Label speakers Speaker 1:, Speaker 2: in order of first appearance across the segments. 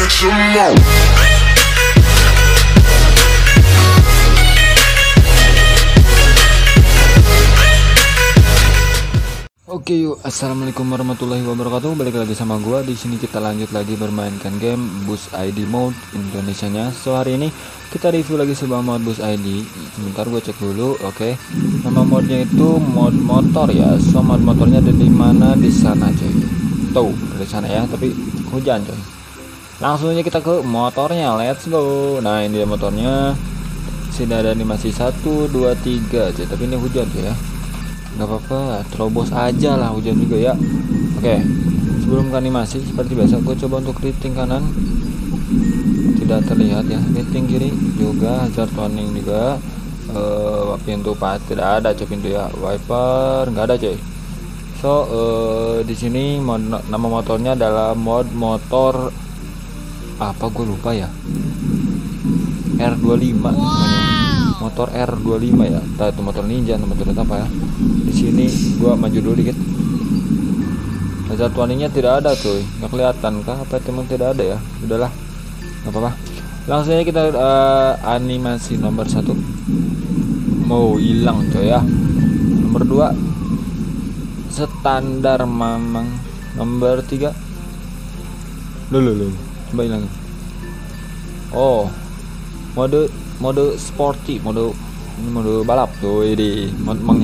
Speaker 1: Oke yuk, assalamualaikum warahmatullahi wabarakatuh. Balik lagi sama gua. Di sini kita lanjut lagi bermainkan game Bus ID Mode Indonesianya. So hari ini kita review lagi sebuah mod Bus ID. Sebentar gue cek dulu. Oke. Nama modnya itu mod motor ya. So mod motornya ada di mana? Di sana coy. Tuh, di sana ya, tapi hujan coy. Langsung aja kita ke motornya. Let's go. Nah, ini dia motornya. Sini ada animasi 1 2 3 aja, tapi ini hujan coy ya. Gak apa-apa, terobos aja lah, hujan juga ya. Oke, sebelum ke animasi seperti biasa gue coba untuk rating kanan tidak terlihat ya, rating kiri juga, hazard warning juga, pintu pas tidak ada coy, pintu ya, wiper nggak ada coy. So di sini nama motornya adalah mod motor apa gue lupa ya, R25 namanya. Motor R25 ya, entah itu motor ninja atau motor apa ya. Di sini gua maju dulu dikit. Hazard warningnya tidak ada cuy, nggak kelihatan kah? Apa teman tidak ada ya? Udahlah, nggak apa-apa. Langsung aja kita animasi nomor 1 mau hilang coy ya. Nomor 2 standar mamang. Nomor 3 dulu coba hilang. Oh, mode sporty, mode balap tuh di mangnya.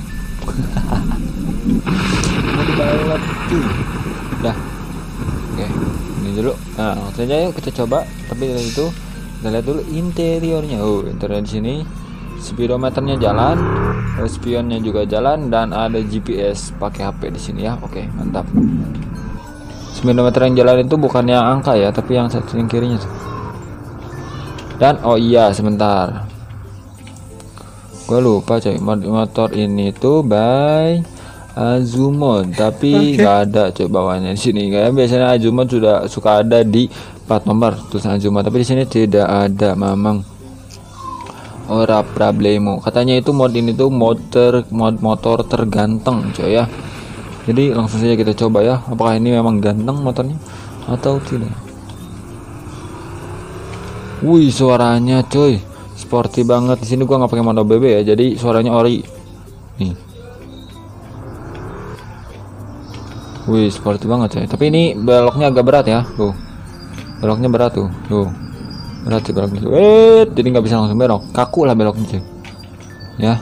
Speaker 1: Mode balap tuh. Dah. Oke, ini dulu. Nah, langsung aja yuk kita coba. Tapi dari itu kita lihat dulu interiornya. Oh, interior di sini. Speedometernya jalan, spionnya juga jalan, dan ada GPS pakai HP di sini ya. Oke, mantap. Speedometer yang jalan itu bukan yang angka ya, tapi yang satu yang kirinya tuh. Dan oh iya sebentar, gue lupa coy, motor ini tuh by Azumon, tapi nggak ada coy bawahnya di sini. Kayak biasanya Azumon sudah suka ada di plat nomor tulisan Azumon, tapi di sini tidak ada mamang. Ora problemo. Katanya itu mod ini tuh mod motor terganteng coy ya. Jadi langsung saja kita coba ya, apakah ini memang ganteng motornya atau tidak. Wih, suaranya coy sporty banget. Di sini gua nggak pakai mono BB ya, jadi suaranya ori nih. Wih, sporty banget coy. Tapi ini beloknya agak berat ya, tuh beloknya berat tuh berat sih beloknya. Jadi nggak bisa langsung belok, kaku lah beloknya coy ya.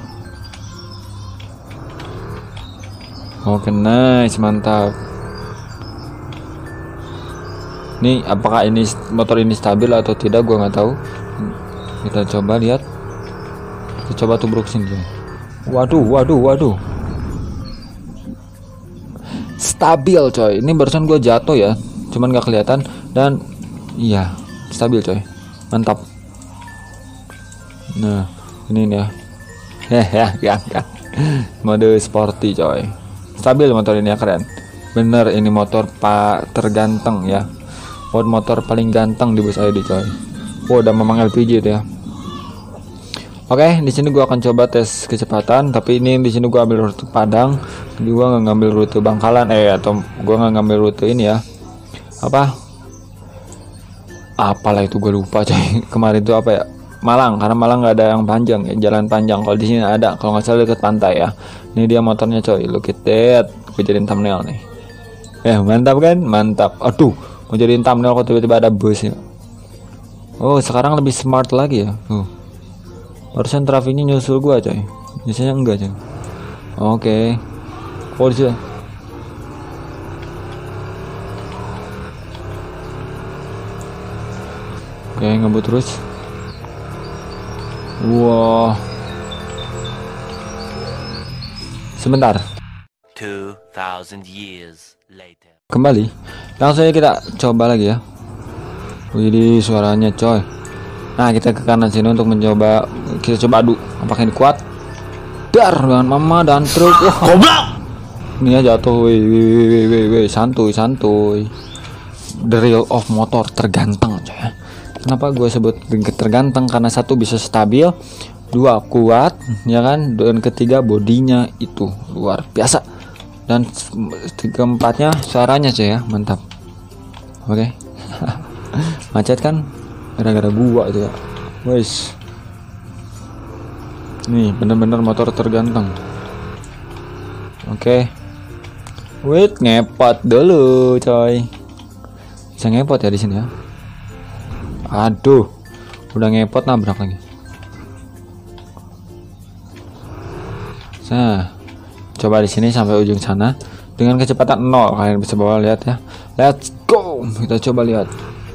Speaker 1: Oke, nice, mantap. Nih, apakah ini motor ini stabil atau tidak gua nggak tahu. Kita coba lihat. Kita coba tubruk sini. Waduh. Stabil coy. Ini barusan gua jatuh ya, cuman nggak kelihatan, dan iya stabil coy. Mantap. Nah, ini ya. Ya. Mode sporty coy. Stabil motor ini ya, keren. Bener, ini motor terganteng ya. Motor paling ganteng di Bus ID coy. Oh, udah memang LPG itu ya. Oke, di sini gua akan coba tes kecepatan, tapi ini di sini gua ambil rute Padang. Jadi gua nggak ngambil rute Bangkalan atau gua nggak ngambil rute ini ya. Apalah itu gua lupa coy. Kemarin itu apa ya? Malang, karena Malang nggak ada yang panjang ya, jalan panjang. Kalau di sini ada, kalau nggak salah dekat pantai ya. Ini dia motornya coy. Look at that. Gua jadiin thumbnail nih. Mantap kan? Mantap. Aduh, mau jadiin thumbnail kok tiba-tiba ada bus ya. Oh, sekarang lebih smart lagi ya. Barusan trafiknya nyusul gua coy, biasanya enggak coy. Oke. Oh, dia. Oke, ngebut terus. Wah. Sebentar.
Speaker 2: 2000 years later.
Speaker 1: Kembali. Langsung aja kita coba lagi ya. Wih, suaranya coy. Nah, kita ke kanan sini untuk mencoba. Kita coba adu apakah ini kuat. Dar dengan mama dan truk. Goblok. Ini ya jatuh. Wih, santuy. The real of motor terganteng coy. Kenapa gue sebut terganteng? Karena satu bisa stabil, dua kuat ya kan, dan ketiga bodinya itu luar biasa, dan keempatnya suaranya coy ya, mantap. Oke. Macet kan gara-gara gua itu ya. Wes. Nih bener-bener motor terganteng. Oke. Wait, ngepot dulu coy. Bisa ngepot ya di sini ya. Aduh, udah ngepot nabrak lagi. Nah, coba di sini sampai ujung sana dengan kecepatan 0. Kalian bisa bawa lihat ya. Let's go. Kita coba lihat.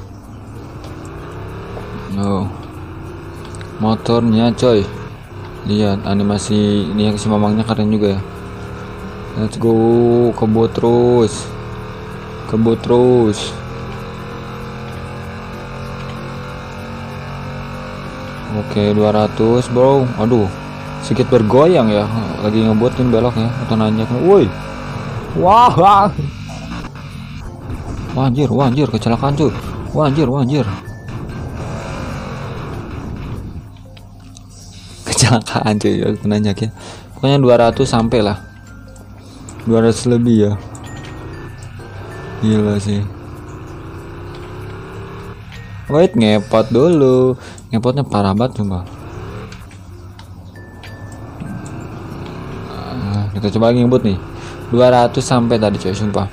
Speaker 1: No. Motornya coy. Lihat animasi ini yang si mamangnya keren juga ya. Let's go. Kebut terus. Kebut terus. Oke 200 bro. Aduh sedikit bergoyang ya, lagi ngebutin beloknya atau nanjak. Woi, wah, anjir kecelakaan cuy. Anjir kecelakaan cuy ya, nanjak ya. Pokoknya 200 sampai lah, 200 lebih ya. Gila sih. Wait, ngepot dulu. Ngepotnya parah banget sumpah. Kita coba lagi ngebut nih. 200 sampai tadi coy, sumpah.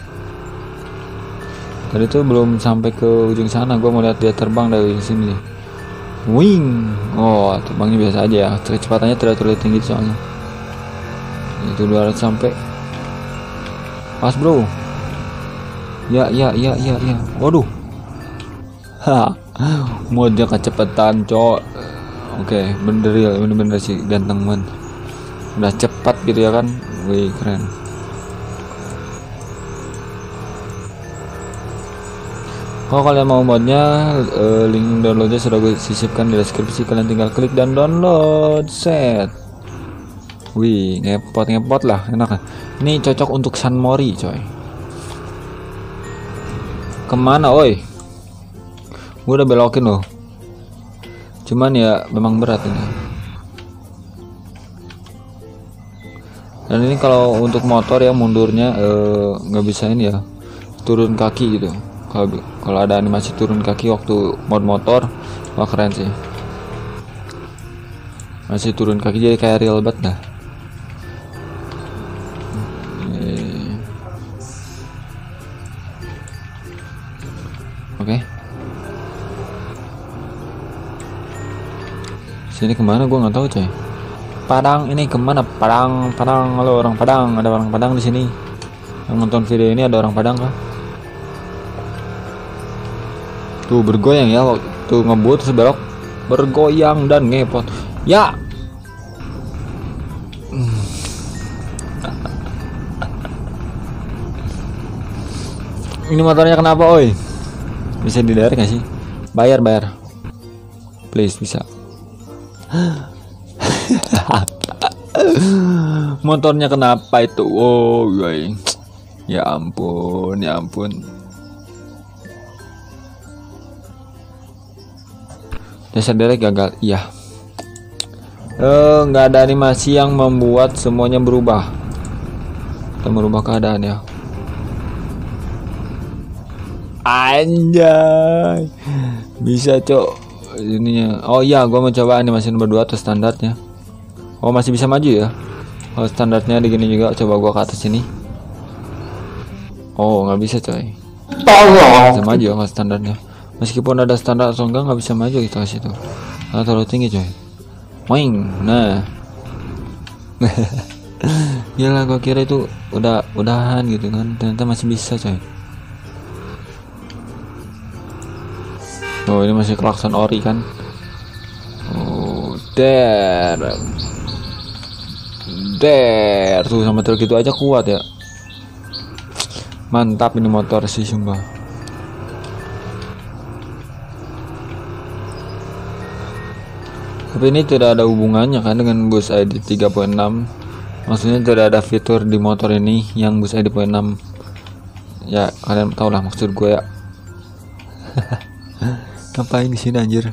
Speaker 1: Tadi tuh belum sampai ke ujung sana. Gua mau lihat dia terbang dari sini. Wing. Oh, terbangnya biasa aja ya. Kecepatannya tidak terlalu tinggi soalnya. Itu 200 sampai. Pas, bro. Ya. Waduh. Modnya kecepatan, cok. Oke, bener sih ganteng banget. Udah cepat gitu ya kan. Wih, keren. Kalau kalian mau modnya, link downloadnya sudah gue sisipkan di deskripsi. Kalian tinggal klik dan download. Set. Wih, ngepot lah, enak kan. Ini cocok untuk San Mori coy. Kemana oi? Gue udah belokin loh, cuman ya memang berat ini. Dan ini kalau untuk motor ya mundurnya nggak bisa ini ya, turun kaki gitu. Kalau ada animasi turun kaki waktu mod motor, wah keren sih. Masih turun kaki jadi kayak real banget dah. Oke. Sini kemana gua nggak tahu coy. Padang ini kemana? Padang. Halo orang Padang, ada orang Padang di sini. Yang nonton video ini ada orang Padang kah? Tuh bergoyang ya waktu ngebut terus belok, bergoyang dan ngepot. Ya. Ini motornya kenapa, oi? Bisa diderek nggak sih? Bayar. Please bisa. Motornya kenapa itu? Oh, guys. Ya ampun. Dasar derek gagal. Iya. Nggak ada animasi yang membuat semuanya berubah. Kita merubah keadaan ya. Anjay. Bisa, cok. Ininya. Oh iya, gua mau coba animasi nomor 2 atau standarnya. Oh, masih bisa maju ya. Kalau standarnya digini juga, coba gua ke atas sini. Oh, nggak bisa coy. Bisa maju ya kalau standarnya. Meskipun ada standar atau enggak bisa maju kita kasih tuh. Karena terlalu tinggi coy. Wing. Nah. Gila, gua kira itu udahan gitu kan. Ternyata masih bisa coy. Oh, ini masih klakson ori kan. Oh, der tuh sama truk gitu aja kuat ya. Mantap ini motor sih sumpah. Tapi ini tidak ada hubungannya kan dengan bus ID 3.6. Maksudnya tidak ada fitur di motor ini yang bus ID 6. Ya kalian tau lah maksud gue ya. Ngapain di sini anjir?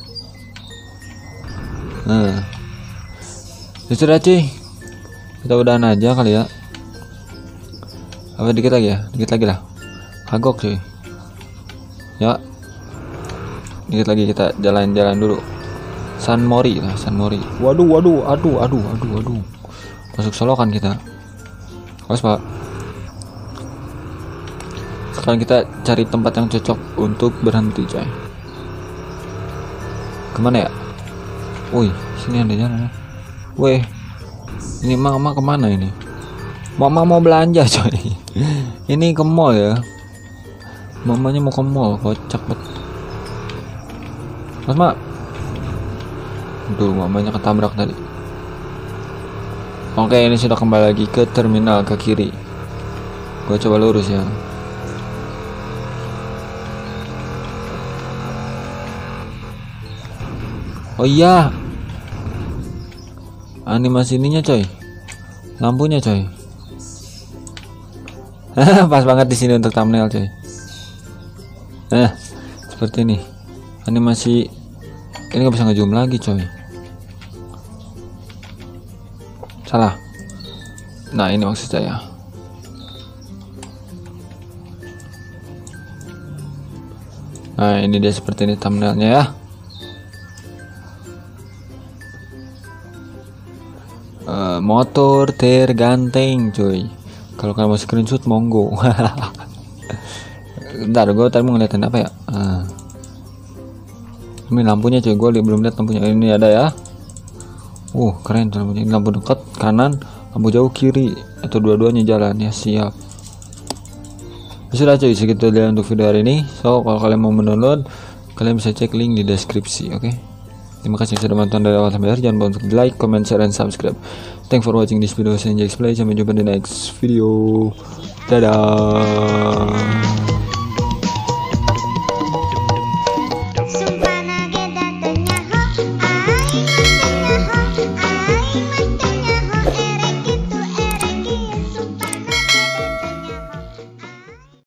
Speaker 1: Nah, sudah cuy. Kita udahan aja kali ya. Apa dikit lagi ya? Dikit lagi lah. Kagok cuy. Ya. Dikit lagi kita jalan-jalan dulu. San Mori lah, San Mori. Waduh. Masuk solokan kita. Awas Pak. Sekarang kita cari tempat yang cocok untuk berhenti coy. Kemana ya? Wih, sini ada jalan. Weh, ini mama kemana ini? Mama mau belanja coy. Ini ke mall ya. Mamanya mau ke mall, kocak banget. Mas Mak. Tuh, mamanya ketabrak tadi. Oke, ini sudah kembali lagi ke terminal ke kiri. Gue coba lurus ya. Oh iya, animasi ininya coy, lampunya coy. Pas banget di sini untuk thumbnail coy. Seperti ini. Animasi ini nggak bisa ngezoom lagi coy. Salah. Nah ini maksud saya. Nah ini dia seperti ini thumbnailnya ya. Motor terganteng cuy. Kalau kalian mau screenshot monggo. Bentar, gue tadi mau ngeliatin apa ya. Ini lampunya cuy, gue belum lihat lampunya. Ini ada ya. Keren lampunya. Ini lampu dekat kanan, lampu jauh kiri, atau dua-duanya jalan ya. Siap. Sudah cuy, segitu aja untuk video hari ini. So kalau kalian mau mendownload, kalian bisa cek link di deskripsi. Oke. Terima kasih sudah menonton dari awal sampai akhir. Jangan lupa untuk like, comment, share, dan subscribe. Thanks for watching this video. Saya Jax Play. Sampai jumpa di next video. Dadah.